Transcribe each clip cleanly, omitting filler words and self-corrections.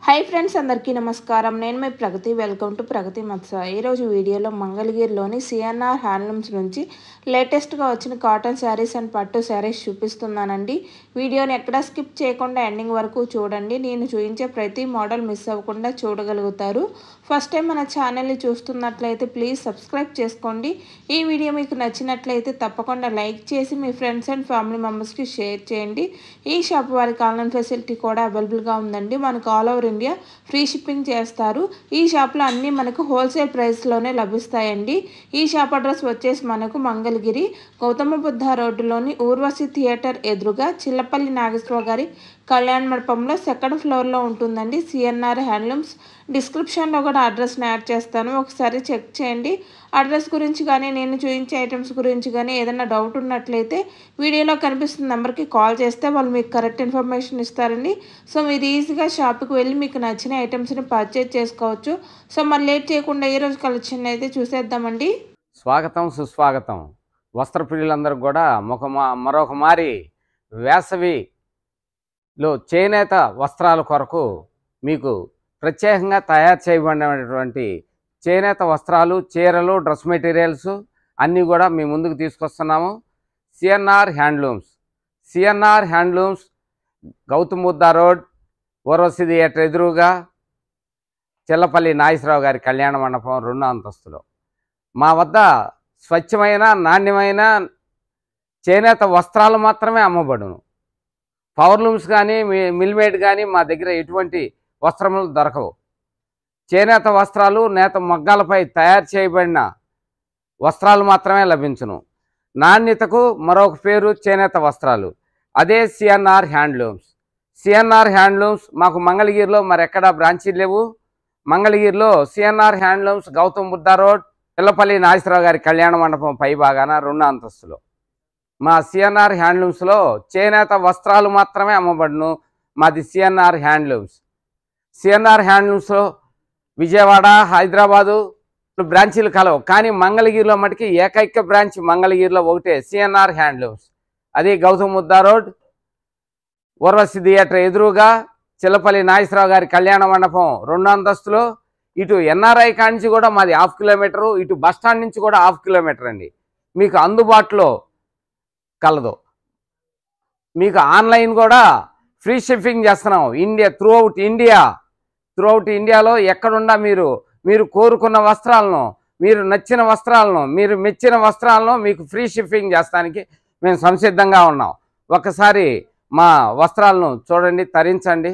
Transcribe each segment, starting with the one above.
Hi friends, అందరికీ నమస్కారం. నేను మీ ప్రగతి. వెల్కమ్ టు ప్రగతి మత్స. ఈరోజు వీడియోలో మంగళగిరిలోని సిఎన్ఆర్ హ్యాండ్లూమ్స్ నుంచి లేటెస్ట్గా వచ్చిన కాటన్ శారీస్ అండ్ పట్టు శారీస్ చూపిస్తున్నానండి. వీడియోని ఎక్కడా స్కిప్ చేయకుండా ఎండింగ్ వరకు చూడండి. నేను చూపించే ప్రతి మోడల్ మిస్ అవ్వకుండా చూడగలుగుతారు. ఫస్ట్ టైం మన ఛానల్ని చూస్తున్నట్లయితే ప్లీజ్ సబ్స్క్రైబ్ చేసుకోండి. ఈ వీడియో మీకు నచ్చినట్లయితే తప్పకుండా లైక్ చేసి మీ ఫ్రెండ్స్ అండ్ ఫ్యామిలీ మెంబర్స్కి షేర్ చేయండి. ఈ షాప్ వారికి ఆన్లైన్ ఫెసిలిటీ కూడా అవైలబుల్గా ఉందండి. మనకు all over India free shipping చేస్తారు. ఈ షాప్లో అన్నీ మనకు హోల్సేల్ ప్రైస్లోనే లభిస్తాయండి. ఈ షాప్ అడ్రస్ వచ్చేసి మనకు మంగళగిరి గౌతమ బుద్ధ రోడ్డులోని ఊర్వశి థియేటర్ ఎదురుగా చిల్లపల్లి నాగేశ్వరరావు గారి కళ్యాణ మండపంలో సెకండ్ ఫ్లోర్లో ఉంటుందండి సిఎన్ఆర్ హ్యాండ్లూమ్స్. డిస్క్రిప్షన్లో కూడా అడ్రస్ని యాడ్ చేస్తాను, ఒకసారి చెక్ చేయండి. అడ్రస్ గురించి కానీ నేను చూపించే ఐటమ్స్ గురించి కానీ ఏదైనా డౌట్ ఉన్నట్లయితే వీడియోలో కనిపిస్తున్న నెంబర్కి కాల్ చేస్తే వాళ్ళు మీకు కరెక్ట్ ఇన్ఫర్మేషన్ ఇస్తారండి. సో మీరు ఈజీగా షాప్కి వెళ్ళి మీకు నచ్చిన ఐటమ్స్ని పర్చేజ్ చేసుకోవచ్చు. సో మరి లేట్ చేయకుండా ఈరోజు కలెక్షన్ అయితే చూసేద్దామండి. స్వాగతం సుస్వాగతం. వస్త్రప్రియులందరూ కూడా మరొక మారి వేసవిలో చేనేత వస్త్రాల కొరకు మీకు ప్రత్యేకంగా తయారు చేయబడినటువంటి చేనేత వస్త్రాలు, చీరలు, డ్రెస్ మెటీరియల్స్ అన్నీ కూడా మీ ముందుకు తీసుకొస్తున్నాము. CNR handlooms Gautama Buddha road Urvashi theatre ఎదురుగా చిల్లపల్లి నాగేశ్వరరావు గారి కళ్యాణ మండపం 2వ అంతస్తులో. మా వద్ద స్వచ్ఛమైన నాణ్యమైన చేనేత వస్త్రాలు మాత్రమే అమ్మబడును. పవర్లూమ్స్ కానీ మిల్మేడ్ కానీ మా దగ్గర ఎటువంటి వస్త్రములు దొరకవు. చేనేత వస్త్రాలు నేత మగ్గాలపై తయారు చేయబడిన వస్త్రాలు మాత్రమే లభించును. నాణ్యతకు మరొక పేరు చేనేత వస్త్రాలు. అదే సిఎన్ఆర్ హ్యాండ్లూమ్స్. మాకు మంగళగిరిలో మరెక్కడా బ్రాంచీలు లేవు. మంగళగిరిలో CNR handlooms Gautama Buddha road Chillapalli Nageswara Rao గారి కళ్యాణ మండపం పై భాగాన 2వ అంతస్తులో. మా సిఎన్ఆర్ హ్యాండ్లూమ్స్లో చేనేత వస్త్రాలు మాత్రమే అమ్మబడును. మాది సిఎన్ఆర్ హ్యాండ్లూమ్స్లో విజయవాడ, హైదరాబాదు బ్రాంచీలు కలవు. కానీ మంగళగిరిలో మటుకి ఏకైక బ్రాంచ్ మంగళగిరిలో ఒకటే సిఎన్ఆర్ హ్యాండ్లూమ్స్. అది గౌతమ బుద్ధ రోడ్ ఊర్వశి థియేటర్ ఎదురుగా చిల్లపల్లి నాగేశ్వరరావు గారి కళ్యాణ మండపం 2వ అంతస్తులో. ఇటు ఎన్ఆర్ఐ కానించి కూడా మాది 1/2 కిలోమీటరు, ఇటు బస్టాండ్ నుంచి కూడా 1/2 కిలోమీటర్ అండి. మీకు అందుబాటులో కలదు. మీకు ఆన్లైన్ కూడా ఫ్రీ షిప్పింగ్ చేస్తున్నాం. త్రూఅవుట్ ఇండియాలో ఎక్కడున్నా మీరు కోరుకున్న వస్త్రాలను, మీరు నచ్చిన వస్త్రాలను, మీరు మెచ్చిన వస్త్రాలను మీకు ఫ్రీ షిప్పింగ్ చేస్తానికి మేము సంసిద్ధంగా ఉన్నాం. ఒకసారి మా వస్త్రాలను చూడండి, తరించండి.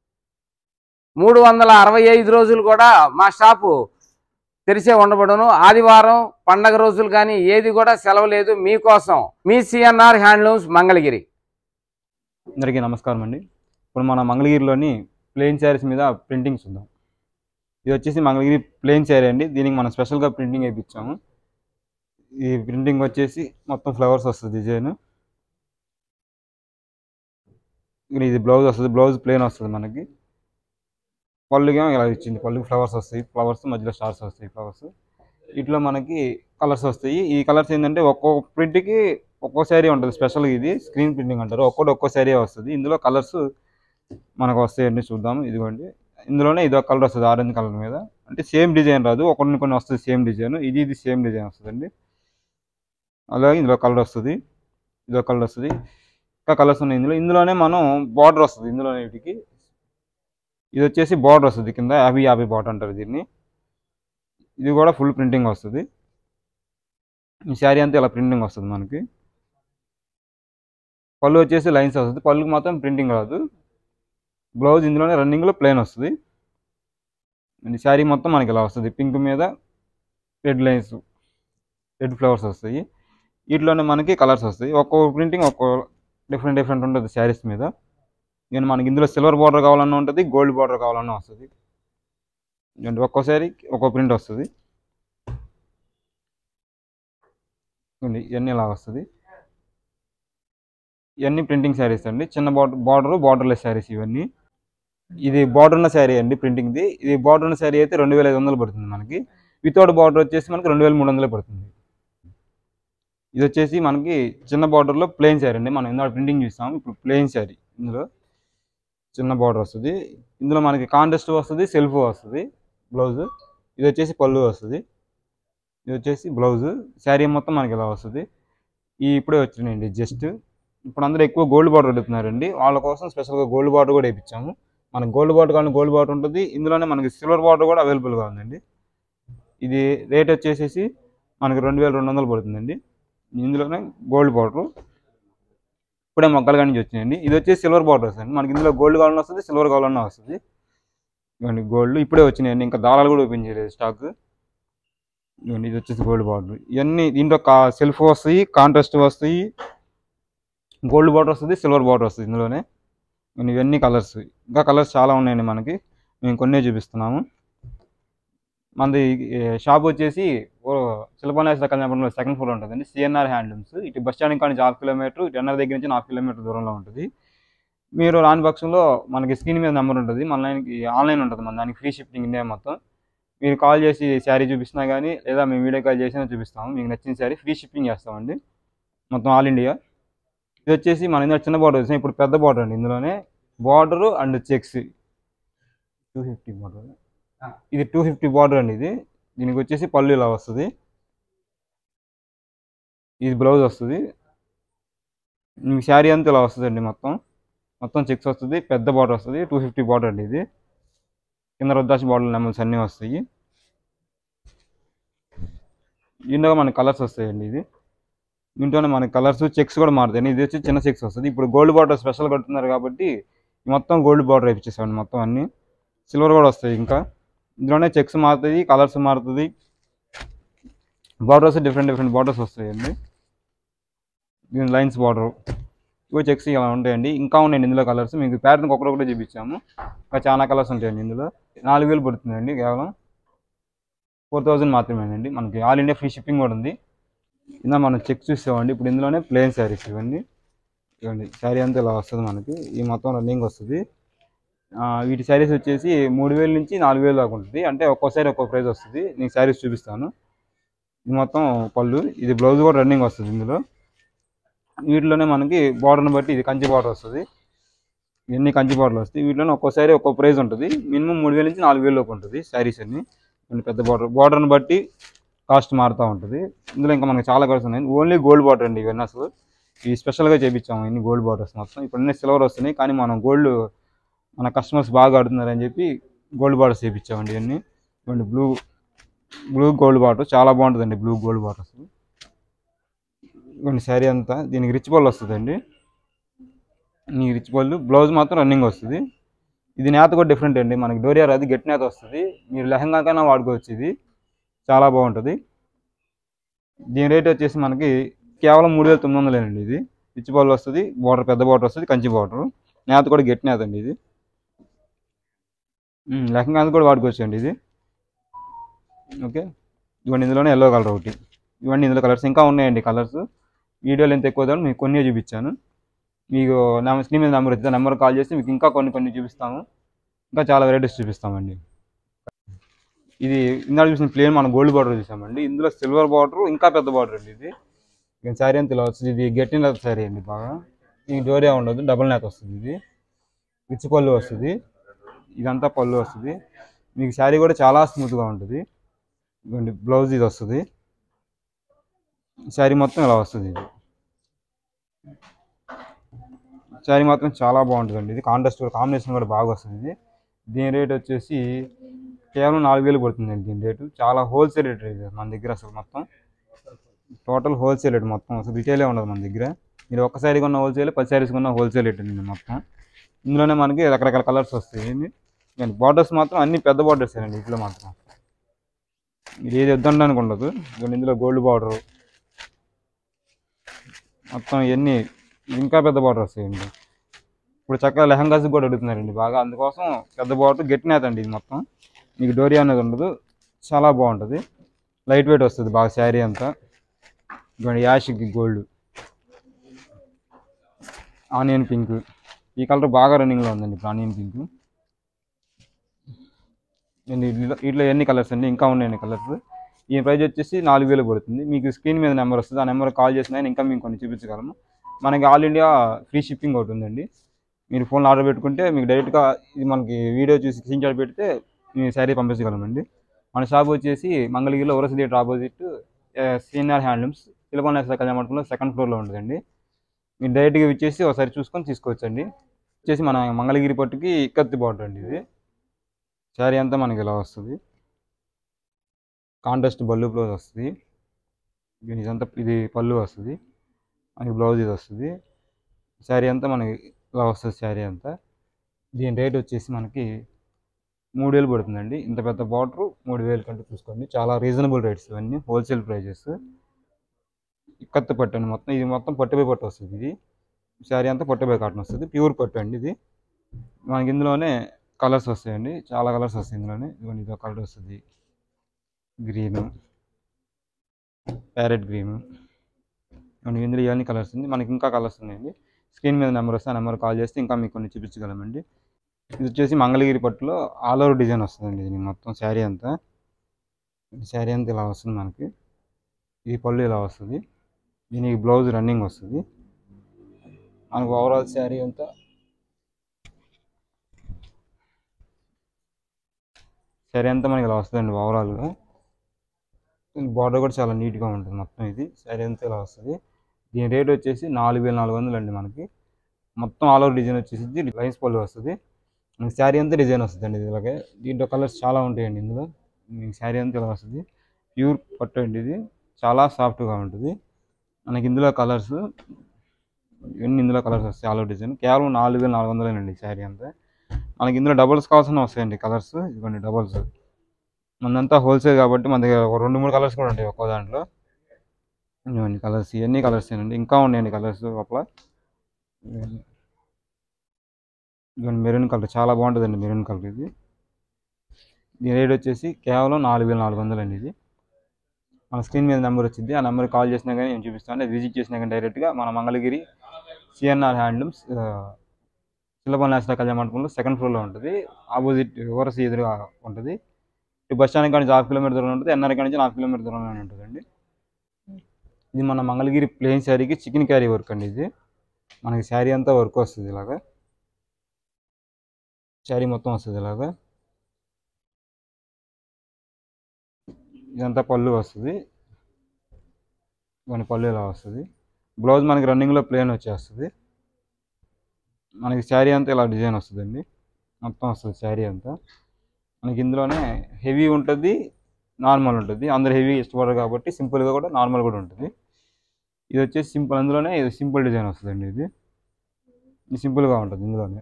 365 రోజులు కూడా మా షాపు తెరిచే ఉండబడును. ఆదివారం, పండగ రోజులు కానీ ఏది కూడా సెలవు లేదు. మీకోసం మీ సిఎన్ఆర్ హ్యాండ్లూమ్స్ మంగళగిరి. అందరికీ నమస్కారం అండి. ఇప్పుడు మన మంగళగిరిలోని ప్లెయిన్ శారీస్ మీద ప్రింటింగ్స్ ఉందాం. ఇది వచ్చేసి మంగళగిరి ప్లెయిన్ శారీ అండి. దీనికి మనం స్పెషల్గా ప్రింటింగ్ వేయించాము. ఈ ప్రింటింగ్ వచ్చేసి మొత్తం ఫ్లవర్స్ వస్తుంది డిజైన్. ఇది బ్లౌజ్ వస్తుంది. బ్లౌజ్ ప్లెయిన్ వస్తుంది మనకి. పళ్ళుగా ఇలా ఇచ్చింది. పళ్ళుకి ఫ్లవర్స్ వస్తాయి. ఫ్లవర్స్ మధ్యలో స్టార్స్ వస్తాయి. ఫ్లవర్స్ ఇట్లా మనకి కలర్స్ వస్తాయి. ఈ కలర్స్ ఏంటంటే ఒక్కొక్క ప్రింట్కి ఒక్కో శారీ ఉంటుంది. స్పెషల్గా ఇది స్క్రీన్ ప్రింటింగ్ అంటారు. ఒక్కో శారీ వస్తుంది. ఇందులో కలర్స్ మనకు వస్తాయండి. చూద్దాం. ఇదిగోండి, ఇందులోనే ఇది ఒక కలర్ వస్తుంది, ఆరెంజ్ కలర్ మీద. అంటే సేమ్ డిజైన్ రాదు, కొన్ని వస్తుంది సేమ్ డిజైన్. ఇది సేమ్ డిజైన్ వస్తుందండి. అలాగే ఇందులో కలర్ వస్తుంది, ఇదో కలర్ వస్తుంది. ఇంకా కలర్స్ ఉన్నాయి ఇందులోనే మనం బార్డర్ వస్తుంది. ఇందులోనే వీటికి ఇది వచ్చేసి బార్డర్ వస్తుంది కింద. 50 బార్డర్ అంటారు దీన్ని. ఇది కూడా ఫుల్ ప్రింటింగ్ వస్తుంది. ఈ శారీ అంతా ఇలా ప్రింటింగ్ వస్తుంది మనకి. పళ్ళు వచ్చేసి లైన్స్ వస్తుంది. పళ్ళుకి మాత్రం ప్రింటింగ్ రాదు. బ్లౌజ్ ఇందులోనే రన్నింగ్లో ప్లెయిన్ వస్తుంది. శారీ మొత్తం మనకి ఇలా వస్తుంది. పింక్ మీద రెడ్ లైన్స్, రెడ్ ఫ్లవర్స్ వస్తాయి. వీటిలోనే మనకి కలర్స్ వస్తాయి. ఒక్కో ప్రింటింగ్ ఒక్కో డిఫరెంట్ ఉంటుంది శారీస్ మీద. నేను మనకి ఇందులో సిల్వర్ బార్డర్ కావాలన్నా ఉంటుంది, గోల్డ్ బార్డర్ కావాలన్నా వస్తుంది. ఒక్కో శారీ ఒక్కో ప్రింట్ వస్తుంది. ఇవన్నీ ఇలా వస్తుంది. ఇవన్నీ ప్రింటింగ్ శారీస్ అండి. చిన్న బార్డర్లెస్ శారీస్ ఇవన్నీ. ఇది బార్డర్ ఉన్న శారీ అండి ప్రింటింగ్ది. ఇది బార్డర్ ఉన్న శారీ అయితే 2500 పడుతుంది మనకి. వితౌట్ బార్డర్ వచ్చేసి మనకి 2300 పడుతుంది. ఇది వచ్చేసి మనకి చిన్న బార్డర్లో ప్లెయిన్ శారీ అండి. మనం ఇందాక ప్రింటింగ్ చూస్తాం. ఇప్పుడు ప్లెయిన్ శారీ. ఇందులో చిన్న బార్డర్ వస్తుంది. ఇందులో మనకి కాంట్రాస్ట్ వస్తుంది, సెల్ఫ్ వస్తుంది బ్లౌజ్. ఇది వచ్చేసి పళ్ళు వస్తుంది, ఇది వచ్చేసి బ్లౌజ్. శారీ మొత్తం మనకి ఇలా వస్తుంది. ఇప్పుడే వచ్చినాయండి జస్ట్. ఇప్పుడు అందరూ ఎక్కువ గోల్డ్ బార్డర్ అడుగుతున్నారండి, వాళ్ళ కోసం స్పెషల్గా గోల్డ్ బార్డర్ కూడా వేయించాము. మనకి గోల్డ్ బార్డర్ కానీ గోల్డ్ బార్డర్ ఉంటుంది. ఇందులోనే మనకి సిల్వర్ బార్డర్ కూడా అవైలబుల్గా ఉందండి. ఇది రేట్ వచ్చేసి మనకి 2200 పడుతుందండి. ఇందులోనే గోల్డ్ బార్డర్ ఇప్పుడే మొక్కలు కానీ వచ్చినాయండి. ఇది వచ్చేసి సిల్వర్ బార్డర్ వస్తుంది. మనకి ఇందులో గోల్డ్ కావాలన్నా వస్తుంది, సిల్వర్ కావాలన్నా వస్తుంది. ఇవన్నీ గోల్డ్ ఇప్పుడే వచ్చినాయండి, ఇంకా దారాలు కూడా ఓపెన్ చేయలేదు స్టాక్. ఇవన్నీ ఇది వచ్చేసి గోల్డ్ బార్డర్. ఇవన్నీ దీంట్లో సెల్ఫ్ వస్తాయి, కాంట్రాస్ట్ వస్తాయి, గోల్డ్ బార్డర్ వస్తుంది, సిల్వర్ బార్డర్ వస్తుంది ఇందులోనే. ఇవన్నీ కలర్స్, ఇంకా కలర్స్ చాలా ఉన్నాయండి మనకి. మేము కొన్నే చూపిస్తున్నాము. మనది షాప్ వచ్చేసి శిల్పనాయకుల కళ్యాణపురంలో సెకండ్ ఫ్లోర్ ఉంటుందండి. CNR handlooms. ఇటు బస్ స్టాండ్ కానీ 1/2 కిలోమీటర్, ఇటు ఎన్ఆర్ దగ్గర నుంచి 4 కిలోమీటర్ దూరంలో ఉంటుంది. మీరు రాని పక్షంలో మనకి స్క్రీన్ మీద నెంబర్ ఉంటుంది, మన లైన్కి ఆన్లైన్ ఉంటుంది, మన దానికి ఫ్రీ షిప్పింగ్ ఇండియా మొత్తం. మీరు కాల్ చేసి శారీ చూపిస్తున్నా కానీ, లేదా మేము వీడియో కాల్ చేసినా చూపిస్తాము. మీకు నచ్చిన శారీ ఫ్రీ షిప్పింగ్ చేస్తామండి మొత్తం ఆల్ ఇండియా. ఇది వచ్చేసి మన ఇందులో చిన్న బార్డర్ వచ్చినాయి, ఇప్పుడు పెద్ద బార్డర్ అండి. ఇందులోనే బార్డరు అండ్ చెక్స్ 250 బార్డర్. ఇది 250 బార్డర్ అండి. దీనికి వచ్చేసి పళ్ళు ఇలా వస్తుంది, ఇది బ్లౌజ్ వస్తుంది. మీకు శారీ అంతా ఇలా వస్తుందండి. మొత్తం చెక్స్ వస్తుంది, పెద్ద బార్డర్ వస్తుంది. 250 బార్డర్ అండి. ఇది కింద రుద్రాక్ష బార్డర్ నెంబర్స్ అన్నీ వస్తాయి. ఇందులో మనకి కలర్స్ వస్తాయండి. దీంట్లోనే మనకి కలర్స్, చెక్స్ కూడా మారుతాయి. ఇది వచ్చి చిన్న చెక్స్ వస్తుంది. ఇప్పుడు గోల్డ్ బార్డర్ స్పెషల్ కడుతున్నారు కాబట్టి మొత్తం గోల్డ్ బార్డర్ వేయించేసామండి. మొత్తం అన్నీ సిల్వర్ కూడా వస్తాయి. ఇంకా ఇందులోనే చెక్స్ మారుతుంది, కలర్స్ మారుతుంది, బార్డర్స్ డిఫరెంట్ బార్డర్స్ వస్తాయండి. దీని లైన్స్ బార్డర్, ఇవి చెక్స్ ఇలా ఉంటాయండి. ఇంకా ఉన్నాయండి ఇందులో కలర్స్. మీకు ప్యాటర్న్ ఒకటి చూపించాము, ఇంకా చాలా కలర్స్ ఉంటాయండి. ఇందులో 4000 పడుతుందండి, కేవలం 4000 మాత్రమేనండి. మనకి ఆల్ ఇండియా ఫ్రీ షిప్పింగ్ కూడా ఉంది. ఇలా మనం చెక్స్ చూసామండి. ఇప్పుడు ఇందులోనే ప్లెయిన్ శారీస్ ఇవన్నీ. శారీ అంతా ఇలా వస్తుంది మనకి. ఈ మొత్తం రన్నింగ్ వస్తుంది. వీటి శారీస్ వచ్చేసి 3000 నుంచి 4000 దాకా ఉంటుంది. అంటే ఒక్కోసారి ఒక్కో ప్రైస్ వస్తుంది. నేను శారీస్ చూపిస్తాను. ఇది మొత్తం పళ్ళు, ఇది బ్లౌజ్ కూడా రన్నింగ్ వస్తుంది ఇందులో. వీటిలోనే మనకి బార్డర్ని బట్టి ఇది కంచి బార్డర్ వస్తుంది. ఇవన్నీ కంచి బార్డర్లు వస్తాయి. వీటిలోనే ఒక్కోసారి ఒక్కో ప్రైస్ ఉంటుంది. మినిమం 3000 నుంచి 4000 లోపు ఉంటుంది శారీస్ అన్ని. పెద్ద బార్డర్ని బట్టి కాస్ట్ మారుతూ ఉంటుంది. ఇందులో ఇంకా మనకి చాలా కలర్స్ ఉన్నాయి. ఓన్లీ గోల్డ్ బార్డర్ అండి ఇవన్నీ. అసలు ఇవి స్పెషల్గా చేయించాము ఇన్ని గోల్డ్ బార్డర్స్ మొత్తం. ఇప్పుడు అన్నీ సిల్వర్ వస్తున్నాయి, కానీ మనం గోల్డ్ మన కస్టమర్స్ బాగా ఆడుతున్నారని చెప్పి గోల్డ్ బార్డర్స్ చేయించామండి ఇవన్నీ. ఇవ్వండి బ్లూ గోల్డ్ బార్డర్ చాలా బాగుంటుందండి. Blue gold borders. ఇవ్వండి శారీ అంతా. దీనికి రిచ్ పళ్ళు వస్తుందండి. ఈ రిచ్ పళ్ళు, బ్లౌజ్ మాత్రం రన్నింగ్ వస్తుంది. ఇది నేత కూడా డిఫరెంట్ అండి. మనకి డోరియా రాదు, గట్టి నేత వస్తుంది. మీరు లెహంగా కన్నా వాడుకోవచ్చు. ఇది చాలా బాగుంటుంది. దీని రేట్ వచ్చేసి మనకి కేవలం 3900 అండి. ఇది రిచ్ పళ్ళు వస్తుంది, బార్డర్ పెద్ద బార్డర్ వస్తుంది, కంచి బార్డర్. నేత కూడా గట్టి నేత అండి. ఇది లెహంగా కూడా వాడుకోవచ్చు అండి ఇది. ఓకే, ఇవన్నీ ఇందులోనే ఎల్లో కలర్ ఒకటి. ఇవన్నీ ఇందులో కలర్స్ ఇంకా ఉన్నాయండి. కలర్స్ వీడియోలు ఎంత ఎక్కువ మీకు కొన్ని చూపించాను. మీకు స్క్రీన్ మీద నెంబర్ వచ్చింది, నెంబర్ కాల్ చేసి మీకు ఇంకా కొన్ని చూపిస్తాము. ఇంకా చాలా వెరైటీస్ చూపిస్తామండి. ఇది ఇందాక చూసిన ప్లేన్ మనం గోల్డ్ బార్డర్ చూసామండి. ఇందులో సిల్వర్ బార్డర్, ఇంకా పెద్ద బార్డర్ అండి. ఇది శారీ అంతా ఇలా వస్తుంది. ఇది గట్టి నేత శారీ అండి. బాగా ఈ డోరియా ఉండదు, డబుల్ నేత వస్తుంది. ఇది రిచ్ పళ్ళు వస్తుంది. ఇదంతా పళ్ళు వస్తుంది. మీకు శారీ కూడా చాలా స్మూత్గా ఉంటుంది. ఇవ్వండి బ్లౌజ్ ఇది వస్తుంది. శారీ మొత్తం ఇలా వస్తుంది. ఇది శారీ మాత్రం చాలా బాగుంటుందండి. ఇది కాంబినేషన్ కూడా బాగా వస్తుంది. దీని రేట్ వచ్చేసి కేవలం 4000 పడుతుందండి. దీని రేటు చాలా హోల్సేల్ రేట్ ఇది మన దగ్గర. అసలు మొత్తం టోటల్ హోల్సేల్ రేట్ మొత్తం. అసలు రిటైలే ఉండదు మన దగ్గర. మీరు ఒక్క శారీ కొన్న హోల్సేల్, 10 శారీస్ కొన్న హోల్సేల్ రేట్ అండి మొత్తం. ఇందులోనే మనకి రకరకాల కలర్స్ వస్తాయి. బార్డర్స్ మాత్రం అన్ని పెద్ద బార్డర్స్ అండి. ఇంట్లో మాత్రం మీరు ఏది వద్దనడానికి ఉండదు. ఇందులో గోల్డ్ బార్డర్ మొత్తం ఇవన్నీ ఇంకా పెద్ద బార్డర్ వస్తాయండి. ఇప్పుడు చక్కగా లెహంగాస్ కూడా అడుగుతున్నారండి బాగా. అందుకోసం పెద్ద బార్డర్ గట్టి నేత అండి. ఇది మొత్తం మీకు డోరియా అనేది ఉండదు. చాలా బాగుంటుంది. లైట్ వెయిట్ వస్తుంది బాగా శారీ అంతా. ఇవ్వండి యాష్కి గోల్డ్, ఆనియన్ పింక్. ఈ కలర్ బాగా రన్నింగ్లో ఉందండి ఇప్పుడు, ఆనియన్ పింక్. వీటిలో ఎన్ని కలర్స్ అండి, ఇంకా ఉన్నాయండి కలర్స్. ఈ ప్రైస్ వచ్చేసి 4000 పడుతుంది. మీకు స్క్రీన్ మీద నెంబర్ వస్తుంది. ఆ నెంబర్ కాల్ చేసిన ఇంకా మేము కొన్ని చూపించగలము. మనకి ఆల్ ఇండియా ఫ్రీ షిప్పింగ్ ఒకటి ఉందండి. మీరు ఫోన్లో ఆర్డర్ పెట్టుకుంటే మీకు డైరెక్ట్గా ఇది మనకి వీడియో చూసి స్క్రీన్ షాట్ పెడితే మీ శారీ పంపించగలమండి. మన షాప్ వచ్చేసి మంగళగిరిలో ఓరస్ థియేటర్ ఆపోజిట్ సిఎన్ఆర్ హ్యాండ్లూమ్స్ సిలబన్ కళ్యాణ మండపంలో సెకండ్ ఫ్లోర్లో ఉంటుందండి. మీరు డైరెక్ట్గా ఇచ్చేసి ఒకసారి చూసుకొని తీసుకోవచ్చండి. వచ్చేసి మన మంగళగిరి పట్టుకి ఇక్కత్తి బార్డర్ అండి. ఇది శారీ అంతా మనకి ఇలా వస్తుంది. కాంట్రాస్ట్ బల్లు బ్లౌజ్ వస్తుంది. ఇదంతా ఇది పళ్ళు వస్తుంది, మనకి బ్లౌజ్ ఇది వస్తుంది. శారీ అంతా మనకి ఇలా వస్తుంది. శారీ అంతా దీని రేట్ వచ్చేసి మనకి 3000 పడుతుందండి. ఇంత పెద్ద బార్డర్ 3000 కంటే చూసుకోండి. చాలా రీజనబుల్ రేట్స్ ఇవన్నీ, హోల్సేల్ ప్రైజెస్. ఇక్కత్తి పట్టు అండి మొత్తం. ఇది మొత్తం పట్టుపై పట్టు వస్తుంది. ఇది శారీ అంతా పట్టుపై కాటన్ వస్తుంది. ప్యూర్ పట్టు అండి ఇది. మనకి ఇందులోనే కలర్స్ వస్తాయండి, చాలా కలర్స్ వస్తాయి ఇందులోనే. ఇదిగోండి ఇదో కలర్ వస్తుంది, గ్రీను, ప్యారెట్ గ్రీను. మనకి ఇందులో ఇవన్నీ కలర్స్ ఉంది. మనకి ఇంకా కలర్స్ ఉన్నాయండి. స్క్రీన్ మీద నెంబర్ వస్తే ఆ నెంబర్ కాల్ చేస్తే ఇంకా మీకు కొన్ని చూపించగలమండి. ఇది వచ్చేసి మంగళగిరి పట్టులో ఆల్ ఓవర్ డిజైన్ వస్తుందండి. ఇది మొత్తం శారీ అంతా ఇలా వస్తుంది మనకి. ఈ పళ్ళు ఇలా వస్తుంది. దీనికి బ్లౌజ్ రన్నింగ్ వస్తుంది. మనకు ఓవరాల్ శారీ అంతా మనకి ఇలా వస్తుందండి ఓవరాల్గా. బార్డర్ కూడా చాలా నీట్గా ఉంటుంది మొత్తం. ఇది శారీ అంతా ఇలా వస్తుంది. దీని రేట్ వచ్చేసి 4400 అండి. మనకి మొత్తం ఆల్ ఓవర్ డిజైన్ వచ్చేసి లైన్స్ పళ్ళు వస్తుంది. మనకి శారీ అంతా డిజైన్ వస్తుంది అండి. ఇలాగే దీంట్లో కలర్స్ చాలా ఉంటాయండి. ఇందులో మీకు శారీ అంతా ఇలా వస్తుంది. ప్యూర్ పట్టు అండి. ఇది చాలా సాఫ్ట్గా ఉంటుంది. మనకి ఇందులో కలర్స్ వస్తాయి. ఆల్ ఓవర్ డిజైన్ కేవలం 4400 అండి శారీ అంతా. మనకి ఇందులో డబుల్స్ కావాల్సిన వస్తాయండి కలర్స్. ఇదిగోండి డబుల్స్. మనంతా హోల్సేల్ కాబట్టి మన దగ్గర 2-3 కలర్స్ కూడా ఉంటాయి ఒక్కో దాంట్లో. ఇవన్నీ కలర్స్, ఇవన్నీ కలర్స్ ఏనండి. ఇంకా ఉన్నాయండి కలర్స్ లోపల. ఇవన్నీ మెరూన్ కలర్ చాలా బాగుంటుందండి. మెరూన్ కలర్ ఇది. దీని రేట్ వచ్చేసి కేవలం 4400 అండి. ఇది మన స్క్రీన్ మీద నెంబర్ వచ్చింది. ఆ నెంబర్ కాల్ చేసినా కానీ నేను చూపిస్తాను. విజిట్ చేసినా కానీ డైరెక్ట్గా మన మంగళగిరి సిఎన్ఆర్ హ్యాండ్లూమ్స్ సిలబన్ నేషనల్ కళ్యాణ మండపంలో సెకండ్ ఫ్లోర్లో ఉంటుంది. ఆపోజిట్ ఓరస్ ఎదురుగా ఉంటుంది. బస్ స్టాండ్ కానీ 1/2 కిలోమీటర్ దూరంలో ఉంటుంది. ఎన్ఆర్ కానీ 4 కిలోమీటర్ దూరంలో ఉంటుందండి. ఇది మన మంగళగిరి ప్లెయిన్ శారీకి చికెన్ క్యారీ వర్క్ అండి. ఇది మనకి శారీ అంతా వర్క్ వస్తుంది. ఇలాగా శారీ మొత్తం వస్తుంది. ఇలాగా ఇదంతా పళ్ళు వస్తుంది. మన పళ్ళు ఇలా వస్తుంది. బ్లౌజ్ మనకి రన్నింగ్లో ప్లెయిన్ వచ్చేస్తుంది. మనకి శారీ అంతా ఇలా డిజైన్ వస్తుందండి. మొత్తం వస్తుంది శారీ అంతా. మనకి ఇందులోనే హెవీ ఉంటుంది, నార్మల్ ఉంటుంది. అందరు హెవీ ఇష్టపడరు కాబట్టి సింపుల్గా కూడా నార్మల్ కూడా ఉంటుంది. ఇది వచ్చేసి సింపుల్, అందులోనే ఇది సింపుల్ డిజైన్ వస్తుందండి. ఇది సింపుల్గా ఉంటుంది. ఇందులోనే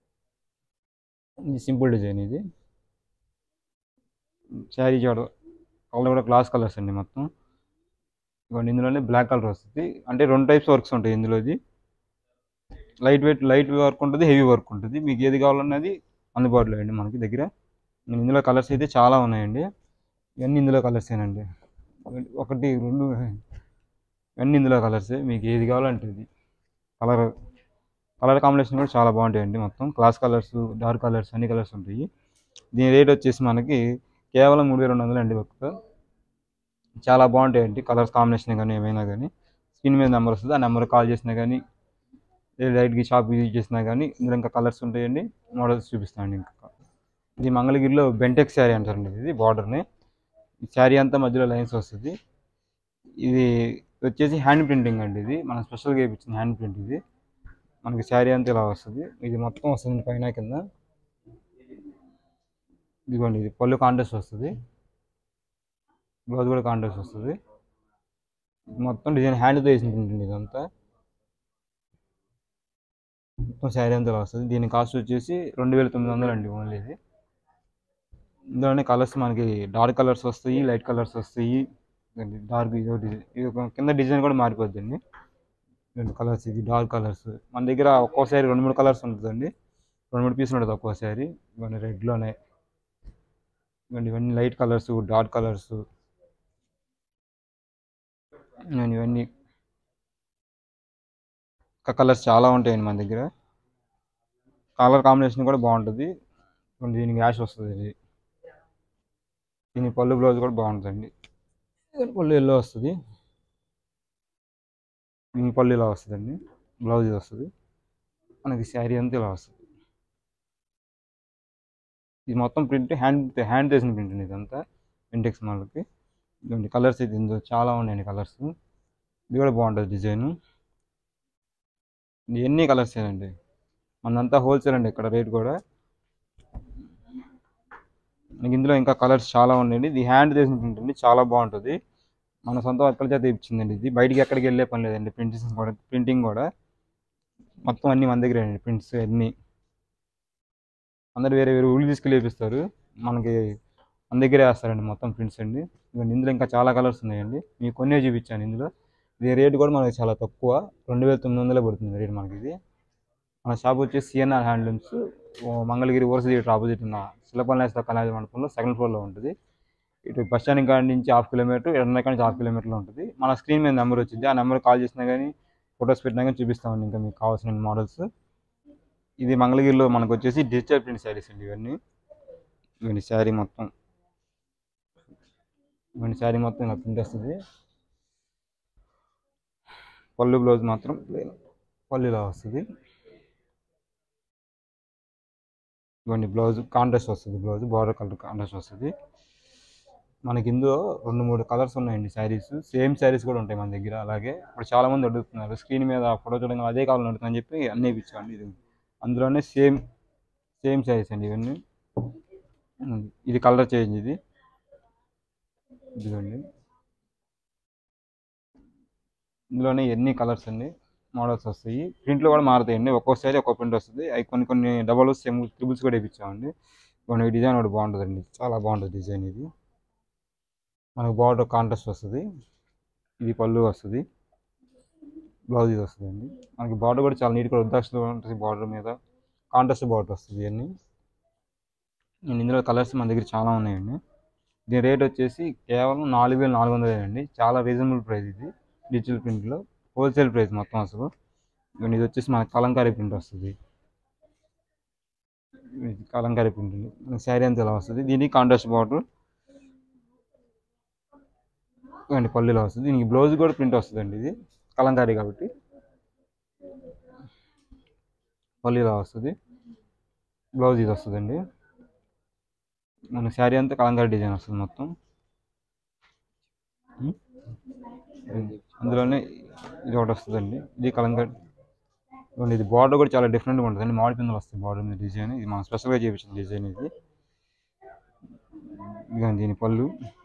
ఇది సింపుల్ డిజైన్. ఇది శారీ కలర్ కూడా గ్లాస్ కలర్స్ అండి మొత్తం. ఇవ్వండి ఇందులోనే బ్లాక్ కలర్ వస్తుంది. అంటే 2 టైప్స్ వర్క్స్ ఉంటాయి ఇందులో. ఇది లైట్ వర్క్ ఉంటుంది, హెవీ వర్క్ ఉంటుంది. మీకు ఏది కావాలన్నది అందుబాటులో అండి మనకి దగ్గర. ఇందులో కలర్స్ అయితే చాలా ఉన్నాయండి. ఇవన్నీ ఇందులో కలర్సేనండి. 1, 2 ఇవన్నీ ఇందులో కలర్సే. మీకు ఏది కావాలంటే ఇది కలర్ కాంబినేషన్ కూడా చాలా బాగుంటాయండి. మొత్తం క్లాస్ కలర్స్, డార్క్ కలర్స్, అన్ని కలర్స్ ఉంటాయి. దీని రేట్ వచ్చేసి మనకి కేవలం 3200 అండి. వర్క్ చాలా బాగుంటాయండి. కలర్స్ కాంబినేషన్ కానీ ఏమైనా కానీ స్క్రీన్ మీద నెంబర్ వస్తుంది. ఆ నెంబర్ కాల్ చేసినా కానీ డైరెక్ట్గా షాప్ విజిట్ చేసినా కానీ ఇందులో ఇంకా కలర్స్ ఉంటాయండి. మోడల్స్ చూపిస్తానండి. ఇంకా ఇది మంగళగిరిలో బెంటెక్స్ శారీ అంటారండి. ఇది బార్డర్ని ఈ శారీ అంతా మధ్యలో లైన్స్ వస్తుంది. ఇది వచ్చేసి హ్యాండ్ ప్రింటింగ్ అండి. ఇది మనం స్పెషల్గా వేయించిన హ్యాండ్ ప్రింట్. ఇది మనకి శారీ అంతా ఇలా వస్తుంది. ఇది మొత్తం వస్తుంది పైన కింద. ఇదిగోండి ఇది పళ్ళు కాంట్రాస్ట్ వస్తుంది, బ్లౌజ్ కూడా కాంట్రాస్ట్ వస్తుంది. మొత్తం డిజైన్ హ్యాండ్తో వేసి ఉంటుంది. ఇదంతా మొత్తం శారీ అంతా ఇలా వస్తుంది. దీని కాస్ట్ వచ్చేసి 2900 అండి ఓన్లీ. ఇది ఇందులోనే కలర్స్ మనకి డార్క్ కలర్స్ వస్తాయి, లైట్ కలర్స్ వస్తాయి. డార్క్ ఇది కింద డిజైన్ కూడా మారిపోద్దండి. 2 కలర్స్, ఇది డార్క్ కలర్స్. మన దగ్గర ఒక్కోసారి 2-3 కలర్స్ ఉంటుందండి. 2-3 పీసులు ఉంటుంది ఒక్కోసారి. ఇవన్నీ రెడ్లోనే, ఇవన్నీ లైట్ కలర్స్, డార్క్ కలర్స్, ఇవన్నీ కలర్స్ చాలా ఉంటాయండి మన దగ్గర. కలర్ కాంబినేషన్ కూడా బాగుంటుంది. దీనికి యాష్ వస్తుంది. ఇది దీని పళ్ళు బ్లౌజ్ కూడా బాగుంటుందండి. పళ్ళు ఎల్లో వస్తుంది. దీని పళ్ళు ఇలా వస్తుందండి. బ్లౌజ్ ఇది వస్తుంది. మనకి శారీ అంతా ఇలా వస్తుంది. ఇది మొత్తం ప్రింట్ హ్యాండ్ చేసిన ప్రింట్ అండి ఇదంతా ఇంటెక్స్ మోడల్కి. ఇటువంటి కలర్స్ అయితే ఇందులో చాలా ఉన్నాయండి కలర్స్. ఇది కూడా బాగుంటుంది డిజైన్. ఎన్ని కలర్స్ అండి, మనంతా హోల్సేల్ అండి ఇక్కడ రేట్ కూడా. మనకి ఇందులో ఇంకా కలర్స్ చాలా ఉన్నాయండి. ఇది హ్యాండ్ చేసిన ప్రింట్ అండి, చాలా బాగుంటుంది. మన సొంత వర్కల చేత ఇచ్చిందండి ఇది. బయటికి ఎక్కడికి వెళ్ళే పని లేదండి. ప్రింటింగ్ కూడా మొత్తం అన్నీ మన దగ్గర అండి. ప్రింట్స్ అన్నీ అందరు వేరే వేరే ఊళ్ళు తీసుకెళ్ళి వేపిస్తారు, మనకి మన దగ్గరే వేస్తారండి మొత్తం ప్రింట్స్ అండి. ఇందులో ఇంకా చాలా కలర్స్ ఉన్నాయండి, మీకు కొన్నే చూపించాను ఇందులో. ఇది రేట్ కూడా మనకి చాలా తక్కువ, 2900 పడుతుంది రేట్ మనకి ఇది. మన షాప్ వచ్చేసి సిఎన్ఆర్ హ్యాండ్లూమ్స్, మంగళగిరి ఓవర్స్ థియేటర్ ఆపోజిట్ ఉన్న శిల్పనాయక కళాశాల మండపంలో సెకండ్ ఫ్లోర్లో ఉంటుంది. ఇటు బస్ స్టాండ్ కాడి నుంచి 1/2 కిలోమీటర్, ఎడన కాడి నుంచి 1/2 కిలోమీటర్లో ఉంటుంది. మన స్క్రీన్ మీద నెంబర్ వచ్చింది, ఆ నెంబర్ కాల్ చేసినా కానీ ఫొటోస్ పెట్టినా కానీ చూపిస్తామండి ఇంకా మీకు కావాల్సిన మోడల్స్. ఇది మంగళగిరిలో మనకు వచ్చేసి డిజిటల్ ప్రింట్ శారీస్ అండి ఇవన్నీ. ఇవన్నీ శారీ మొత్తం ఇలా ప్రింట్ వస్తుంది. పళ్ళు బ్లౌజ్ మాత్రం పళ్ళు ఇలా వస్తుంది. ఇవన్నీ బ్లౌజ్ కాంట్రాస్ట్ వస్తుంది, బ్లౌజ్ బార్డర్ కలర్ కాంట్రాస్ట్ వస్తుంది. మనకి ఇందులో 2-3 కలర్స్ ఉన్నాయండి శారీస్. సేమ్ శారీస్ కూడా ఉంటాయి మన దగ్గర. అలాగే ఇప్పుడు చాలామంది అడుగుతున్నారు స్క్రీన్ మీద ఫోటో చూడడం అదే కావాలని అడుగుతుందని చెప్పి అన్నీ ఇచ్చామండి. ఇది అందులోనే సేమ్ శారీస్ అండి ఇవన్నీ. ఇది కలర్ చేంజ్, ఇదిగోండి ఇందులోనే ఎన్ని కలర్స్ అండి మోడల్స్ వస్తాయి. ప్రింట్లు కూడా మారుతాయండి, ఒక్కోసారి ఒక్కో ప్రింట్ వస్తుంది. అవి కొన్ని డబల్ ట్రిపుల్స్ కూడా వేయించామండి. ఈ డిజైన్ ఒకటి బాగుంటుందండి, చాలా బాగుంటుంది డిజైన్ ఇది. మనకు బార్డర్ కాంట్రాస్ట్ వస్తుంది. ఇది పళ్ళు వస్తుంది, బ్లౌజ్ ఇది వస్తుందండి. మనకి బార్డర్ కూడా చాలా నీట్గా రుద్రాక్షలు ఉంటుంది, బార్డర్ మీద కాంట్రాస్ట్ బార్డర్ వస్తుంది ఇవన్నీ. ఇందులో కలర్స్ మన దగ్గర చాలా ఉన్నాయండి. దీని రేట్ వచ్చేసి కేవలం 4400 అండి, చాలా రీజనబుల్ ప్రైస్ ఇది. డిజిటల్ ప్రింట్లో హోల్సేల్ ప్రైస్ మొత్తం అసలు. ఇది వచ్చేసి మనకి కలంకారీ ప్రింట్ వస్తుంది, కలంకారీ ప్రింట్ మనకి శారీ అంతా ఇలా వస్తుంది. దీనికి కాంట్రాస్ట్ బార్డర్ అండి, పళ్ళులో వస్తుంది. దీనికి బ్లౌజ్ కూడా ప్రింట్ వస్తుందండి, ఇది కలంకారీ కాబట్టి పళ్ళులో వస్తుంది. బ్లౌజ్ ఇది వస్తుందండి. మన శారీ అంతా కలంకారీ డిజైన్ వస్తుంది మొత్తం. అందులోనే ఇది ఒకటి వస్తుందండి, ఇది కలంకారీ. ఇది బార్డర్ కూడా చాలా డిఫరెంట్గా ఉంటుందండి, మామిడి పిందలు వస్తాయి బార్డర్ మీద డిజైన్. ఇది మనం స్పెషల్గా చేయించిన డిజైన్ ఇది. ఇదిగోండి దీని పళ్ళు.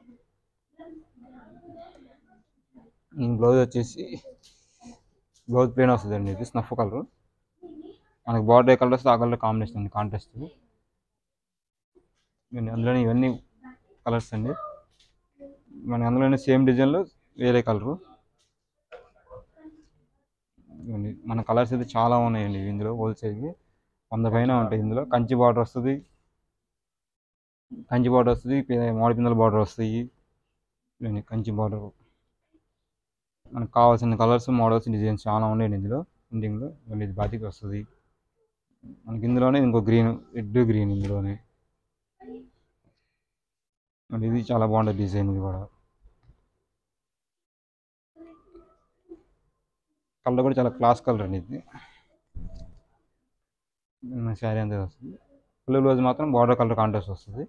బ్లౌజ్ వచ్చేసి బ్లౌజ్ ప్లేన్ వస్తుందండి, ఇది స్నఫ్ కలర్. మనకి బార్డర్ ఏ కలర్ వస్తుంది ఆ కలర్ కాంబినేషన్ అండి, కాంట్రాస్ట్. అందులోనే ఇవన్నీ కలర్స్ అండి, మనకి అందులోనే సేమ్ డిజైన్లో వేరే కలరు. మన కలర్స్ అయితే చాలా ఉన్నాయండి ఇందులో, హోల్సేల్కి 100 పైన ఉంటాయి. ఇందులో కంచి బార్డర్ వస్తుంది, మామిడి పిందల బార్డర్ వస్తాయి. కంచి బార్డర్ మనకు కావాల్సిన కలర్స్, మోడల్స్, డిజైన్స్ చాలా ఉన్నాయండి ఇందులో. ప్రింటింగ్లో ఇది బాతిక్ వస్తుంది మనకి. ఇందులోనే ఇంకో గ్రీన్, రెడ్ గ్రీన్ ఇందులోనే. ఇది చాలా బాగుంటుంది డిజైన్, ఇది కూడా కలర్ కూడా చాలా క్లాస్ కలర్ అండి ఇది. శారీ అంతా వస్తుంది. ఫుల్ బ్లౌజ్ మాత్రం బార్డర్ కలర్ కాంట్రాస్ట్ వస్తుంది.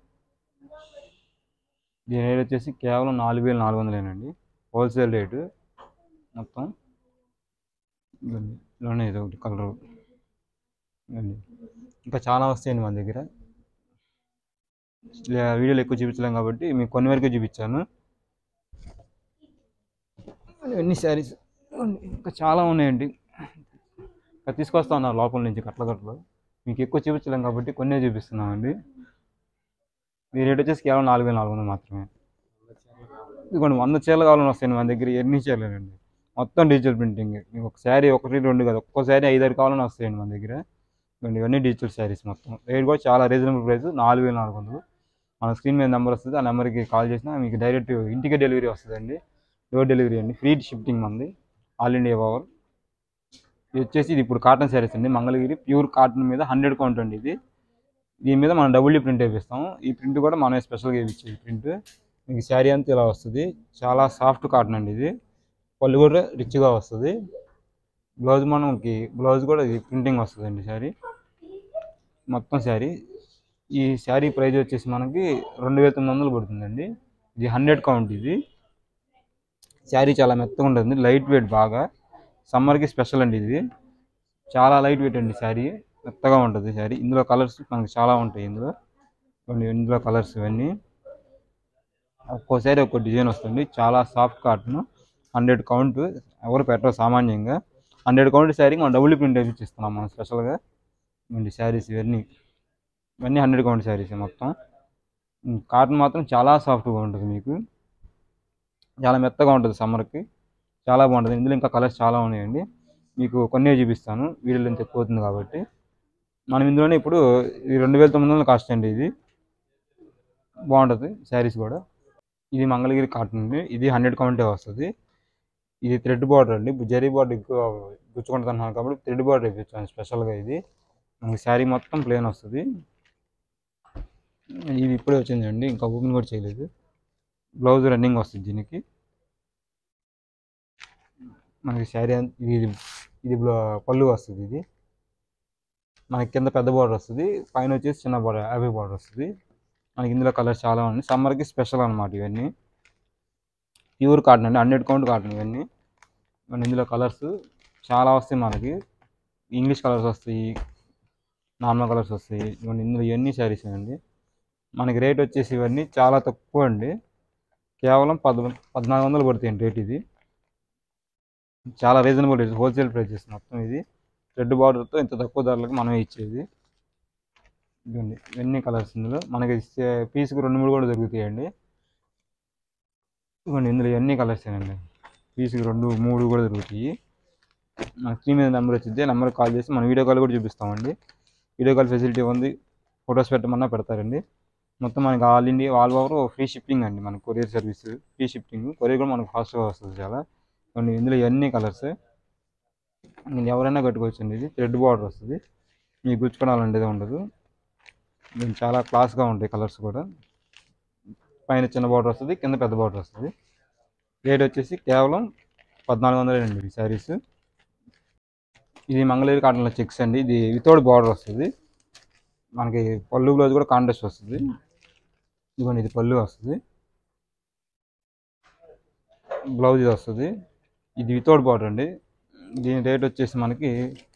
దీని రేట్ వచ్చేసి కేవలం 4400 హోల్సేల్ రేటు మొత్తం. ఇలానే ఇది ఒకటి కలర్. ఇంకా చాలా వస్తాయండి మన దగ్గర, వీడియోలు ఎక్కువ చూపించలేం కాబట్టి మీకు కొన్ని వరకే చూపించాను. ఎన్ని శారీస్ ఇంకా చాలా ఉన్నాయండి, ఇంకా తీసుకొస్తా ఉన్నారు లోపల నుంచి కట్టలు. మీకు ఎక్కువ చూపించలేం కాబట్టి కొన్నే చూపిస్తున్నామండి. ఈ రేట్ వచ్చేసి కేవలం 4400 మాత్రమే. ఇదిగోండి 100 చీరలు కావాలని వస్తాయండి మన దగ్గర, ఎన్ని చీరలేనండి మొత్తం డిజిటల్ ప్రింటింగ్. మీకు ఒక శారీ 1-2 కాదు, ఒక్కో శారీ 5-6 కావాలని వస్తాయండి మన దగ్గర. ఇవన్నీ డిజిటల్ శారీస్ మొత్తం. రేట్ కూడా చాలా రీజనబుల్ ప్రైస్, 4400. మన స్క్రీన్ మీద నెంబర్ వస్తుంది, ఆ నెంబర్కి కాల్ చేసినా మీకు డైరెక్ట్ ఇంటికే డెలివరీ వస్తుందండి. డోర్ డెలివరీ అండి, ఫ్రీ షిఫ్టింగ్ మంది, ఆల్ ఇండియా ఓవర్. ఇది వచ్చేసి ఇది ఇప్పుడు కాటన్ శారీస్ అండి, మంగళగిరి ప్యూర్ కాటన్ మీద 100 కౌంట్ అండి ఇది. దీని మీద మనం డబుల్ ప్రింట్ వేపిస్తాము. ఈ ప్రింట్ కూడా మనమే స్పెషల్గా వేయించేది ప్రింట్. మీకు శారీ అంతా ఇలా వస్తుంది, చాలా సాఫ్ట్ కాటన్ అండి ఇది. పళ్ళు కూడా రిచ్గా వస్తుంది. బ్లౌజ్ కూడా ఇది ప్రింటింగ్ వస్తుందండి శారీ మొత్తం. శారీ ఈ శారీ ప్రైస్ వచ్చేసి మనకి 2900 పడుతుందండి. ఇది 100 కౌంట్. ఇది శారీ చాలా మెత్తగా ఉంటుంది, లైట్ వెయిట్, బాగా సమ్మర్కి స్పెషల్ అండి. ఇది చాలా లైట్ వెయిట్ అండి, శారీ మెత్తగా ఉంటుంది శారీ. ఇందులో కలర్స్ మనకి చాలా ఉంటాయి. ఇందులో కలర్స్ ఇవన్నీ ఒక్కోసారి ఒక్కో డిజైన్ వస్తుంది. చాలా సాఫ్ట్ కాటన్, 100 కౌంట్. ఎవరు పెట్టరు సామాన్యంగా. 100 కౌంట్ శారీకి మనం డబుల్ ప్రింట్ వేసి ఇస్తున్నాం మనం స్పెషల్గా. శారీస్ ఇవన్నీ 100 కౌంట్ శారీస్ మొత్తం. కాటన్ మాత్రం చాలా సాఫ్ట్గా ఉంటుంది, మీకు చాలా మెత్తగా ఉంటుంది, సమ్మర్కి చాలా బాగుంటుంది. ఇందులో ఇంకా కలర్స్ చాలా ఉన్నాయండి, మీకు కొన్ని చూపిస్తాను, వీడియోలో ఎంత ఎక్కువ అవుతుంది కాబట్టి. మనం ఇందులోనే ఇప్పుడు ఇది 2900 కాస్ట్ అండి. ఇది బాగుంటుంది శారీస్ కూడా. ఇది మంగళగిరి కాటన్ అండి. ఇది 100 కౌంటే వస్తుంది. ఇది థ్రెడ్ బార్డర్ అండి, జరీ బార్డర్ ఎక్కువ గుచ్చుకుంటున్నాను కాబట్టి థ్రెడ్ బార్డర్ ఇప్పించాను స్పెషల్గా. ఇది మనకి శారీ మొత్తం ప్లెయిన్ వస్తుంది. ఇది ఇప్పుడే వచ్చిందండి, ఇంకా ఓపెన్ కూడా చేయలేదు. బ్లౌజ్ రన్నింగ్ వస్తుంది దీనికి. మనకి శారీ ఇది ఇది పళ్ళు వస్తుంది. ఇది మనకి కింద పెద్ద బార్డర్ వస్తుంది, పైన వచ్చేసి చిన్న బార్డర్, హ్యాపీ బార్డర్ వస్తుంది. మనకి ఇందులో కలర్స్ చాలా ఉన్నాయి, సమ్మర్కి స్పెషల్ అనమాట ఇవన్నీ. ప్యూర్ కాటన్ అండి, 100 కౌంట్ కాటన్ ఇవన్నీ. ఇందులో కలర్స్ చాలా వస్తాయి మనకి. ఇంగ్లీష్ కలర్స్ వస్తాయి, నార్మల్ కలర్స్ వస్తాయి. ఇందులో ఇవన్నీ శారీస్ అండి. మనకి రేట్ వచ్చేసి ఇవన్నీ చాలా తక్కువ అండి, కేవలం 1400 పడుతాయండి రేట్. ఇది చాలా రీజనబుల్ రేట్, హోల్సేల్ ప్రైజెస్ మొత్తం. ఇది రెడ్ బార్డర్తో ఇంత తక్కువ ధరలకు మనమే ఇచ్చేది. ఇవన్నీ కలర్స్ ఇందులో మనకి పీస్కి 2-3 కూడా దొరుకుతాయండి. ఇందులో ఇవన్నీ కలర్స్ అండి, పీస్కి 2-3 కూడా దొరుకుతాయి. మన స్క్రీన్ మీద నెంబర్ వచ్చింది, నెంబర్కి కాల్ చేసి మనం వీడియో కాల్ కూడా చూపిస్తామండి. వీడియో కాల్ ఫెసిలిటీ ఉంది, ఫొటోస్ పెట్టమన్నా పెడతారండి. మొత్తం మనకి all India, all over free shipping అండి. మనకి courier service, free shipping, courier కూడా మనకు ఫాస్ట్గా వస్తుంది చాలా. ఇందులో ఇవన్నీ కలర్స్ నేను ఎవరైనా కట్టుకోవచ్చు అండి. ఇది థ్రెడ్ బార్డర్ వస్తుంది, మీకు గుచ్చుకోవాలంటే ఉండదు. దీనికి చాలా క్లాస్గా ఉంటాయి కలర్స్ కూడా. పైన చిన్న బార్డర్ వస్తుంది, కింద పెద్ద బార్డర్ వస్తుంది. రేట్ వచ్చేసి కేవలం 1400 అండి ఈ శారీస్. ఇది మంగళగిరి కాటన్లో చెక్స్ అండి. ఇది వితౌట్ బార్డర్ వస్తుంది. మనకి పళ్ళు బ్లౌజ్ కూడా కాంట్రాస్ట్ వస్తుంది. ఇదిగోండి, ఇది పళ్ళు వస్తుంది, బ్లౌజ్ ఇది వస్తుంది. ఇది వితౌట్ బార్డర్ అండి. దీని రేట్ వచ్చేసి మనకి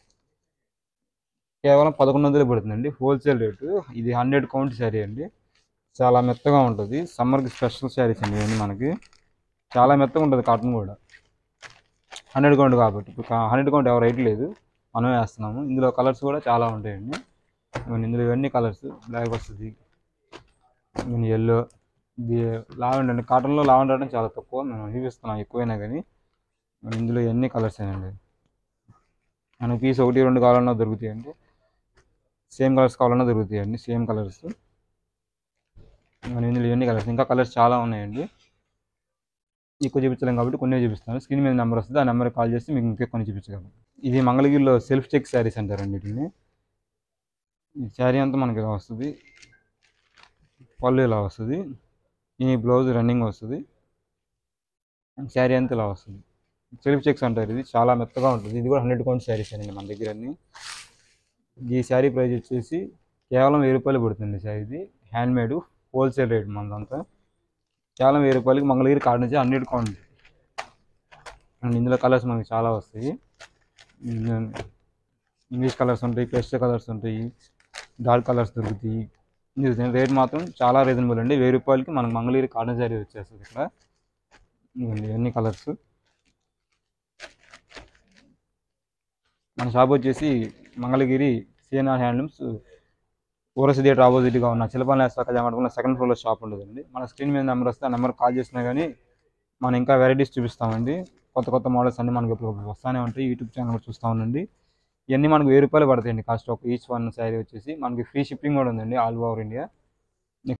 కేవలం 1100 పడుతుందండి, హోల్సేల్ రేటు. ఇది 100 కౌంట్ శారీ అండి, చాలా మెత్తగా ఉంటుంది. సమ్మర్కి స్పెషల్ శారీస్ అండి ఇవన్నీ. మనకి చాలా మెత్తగా ఉంటుంది కాటన్ కూడా, 100 కౌంట్ కాబట్టి. ఇప్పుడు 100 కౌంట్ ఎవరు రేట్ లేదు, మనం వేస్తున్నాము. ఇందులో కలర్స్ కూడా చాలా ఉంటాయండి. ఇందులో ఇవన్నీ కలర్స్, బ్లాక్ వస్తుంది, ఎల్లో, ఇది లావెండర్ అండి. కాటన్లో లావెండర్ అంటే చాలా తక్కువ, మేము చూపిస్తున్నాం ఎక్కువైనా కానీ. ఇందులో ఇవన్నీ కలర్స్ అండి. మనకి పీస్ 1-2 కావాలన్నా దొరుకుతాయండి, సేమ్ కలర్స్ కావాలన్నా దొరుకుతాయండి, సేమ్ కలర్స్. ఇందులో ఇవన్నీ కలర్స్, ఇంకా కలర్స్ చాలా ఉన్నాయండి. ఎక్కువ చూపించలేం కాబట్టి కొన్ని చూపిస్తాను. స్క్రీన్ మీద నెంబర్ వస్తుంది, ఆ నెంబర్కి కాల్ చేసి మీకు ఇంకా కొన్ని చూపించగలను. ఇది మంగళగిరిలో సెల్ఫ్ చెక్ శారీస్ అంటారండి వీటిని. ఈ శారీ అంతా మనకి ఇలా వస్తుంది, పళ్ళు ఇలా వస్తుంది, ఈ బ్లౌజ్ రన్నింగ్ వస్తుంది, శారీ అంతా ఇలా వస్తుంది. సెల్ఫ్ చెక్స్ అంటారు. ఇది చాలా మెత్తగా ఉంటుంది. ఇది కూడా 100 కౌంట్ శారీస్ అండి మన దగ్గర అన్ని. ఈ శారీ ప్రైస్ వచ్చేసి కేవలం 1000 రూపాయలు పడుతుంది సార్. ఇది హ్యాండ్మేడ్, హోల్సేల్ రేట్ మనదంతా. కేవలం 1000 రూపాయలకి మంగళగిరి కాటన్ నుంచి 100 కౌంట్. అండ్ ఇందులో కలర్స్ మనకి చాలా వస్తాయి. ఇంగ్లీష్ కలర్స్ ఉంటాయి, పేస్టల్ కలర్స్ ఉంటాయి, డార్క్ కలర్స్ దొరుకుతాయి. రేట్ మాత్రం చాలా రీజనబుల్ అండి. 1000 రూపాయలకి మనకు మంగళగిరి కాటన్ శారీ వచ్చేస్తుంది ఇక్కడ. ఇవన్నీ కలర్స్. మన షాప్ వచ్చేసి మంగళగిరి సిఎన్ఆర్ హ్యాండ్లూమ్స్, ఓరస్ థియేటర్ ఆపోజిట్గా ఉన్న చిలపాల కళ్యాణ సెకండ్ ఫ్లోర్లో షాప్ ఉంటుందండి. మన స్క్రీన్ మీద నెంబర్ వస్తే ఆ నెంబర్ కాల్ చేసినా కానీ మనం ఇంకా వెరైటీస్ చూపిస్తామండి. కొత్త కొత్త మోడల్స్ అన్నీ మనకి ఇప్పుడు వస్తూనే ఉంటాయి. యూట్యూబ్ ఛానల్ కూడా చూస్తూ ఉండండి. ఇవన్నీ మనకు 1000 రూపాయలు పడతాయండి కాస్ట్. ఒక ఈచ్ వన్ శారీ వచ్చేసి మనకి ఫ్రీ షిప్పింగ్ కూడా ఉందండి ఆల్ ఓవర్ ఇండియా.